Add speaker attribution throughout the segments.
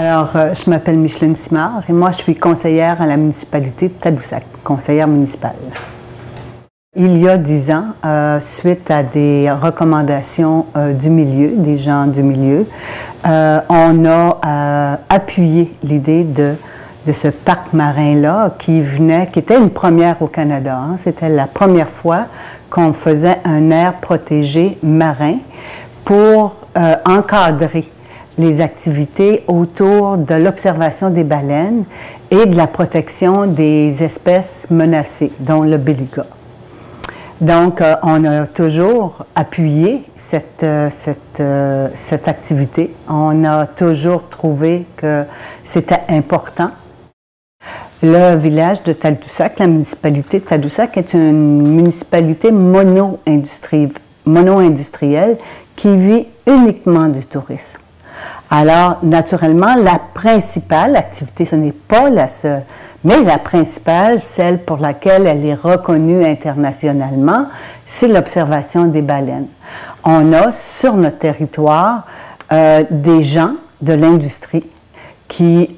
Speaker 1: Alors, je m'appelle Micheline Simard et moi, je suis conseillère à la municipalité de Tadoussac, conseillère municipale. Il y a 10 ans, suite à des recommandations du milieu, des gens du milieu, on a appuyé l'idée de ce parc marin-là qui était une première au Canada. Hein. C'était la première fois qu'on faisait un aire protégé marin pour encadrer les activités autour de l'observation des baleines et de la protection des espèces menacées, dont le béluga. Donc, on a toujours appuyé cette activité. On a toujours trouvé que c'était important. Le village de Tadoussac, la municipalité de Tadoussac, est une municipalité mono-industrielle qui vit uniquement du tourisme. Alors, naturellement, la principale activité, ce n'est pas la seule, mais la principale, celle pour laquelle elle est reconnue internationalement, c'est l'observation des baleines. On a sur notre territoire des gens de l'industrie qui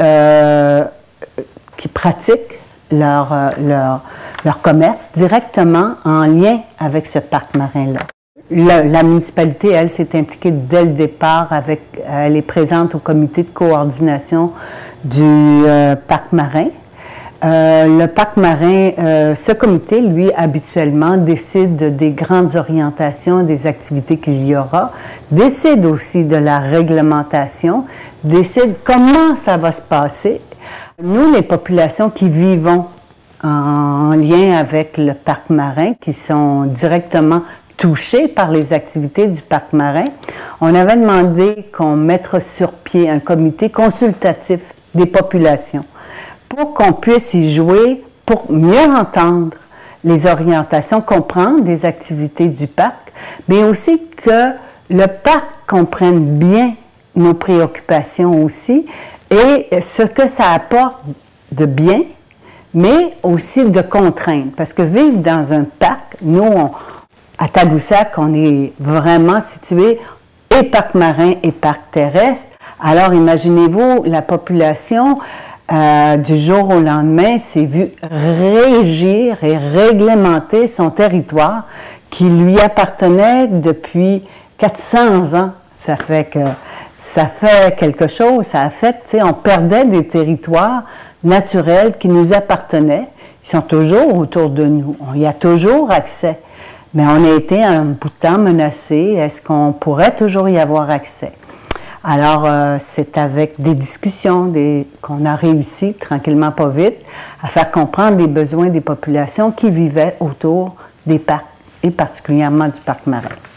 Speaker 1: pratiquent leur commerce directement en lien avec ce parc marin-là. La municipalité, elle, s'est impliquée dès le départ elle est présente au comité de coordination du parc marin. Le parc marin, ce comité, lui, habituellement, décide des grandes orientations, des activités qu'il y aura, décide aussi de la réglementation, décide comment ça va se passer. Nous, les populations qui vivons en lien avec le parc marin, qui sont directement touchés par les activités du parc marin, on avait demandé qu'on mette sur pied un comité consultatif des populations pour qu'on puisse y jouer, pour mieux entendre les orientations, comprendre des activités du parc, mais aussi que le parc comprenne bien nos préoccupations aussi et ce que ça apporte de bien, mais aussi de contraintes. Parce que vivre dans un parc, nous, à Tadoussac, on est vraiment situé et parc marin et parc terrestre. Alors, imaginez-vous, la population, du jour au lendemain, s'est vue régir et réglementer son territoire qui lui appartenait depuis 400 ans. Ça fait quelque chose, ça a fait, tu sais, on perdait des territoires naturels qui nous appartenaient. Ils sont toujours autour de nous. On y a toujours accès. Mais on a été un bout de temps menacés. Est-ce qu'on pourrait toujours y avoir accès? Alors, c'est avec des discussions qu'on a réussi, tranquillement pas vite, à faire comprendre les besoins des populations qui vivaient autour des parcs, et particulièrement du parc marin.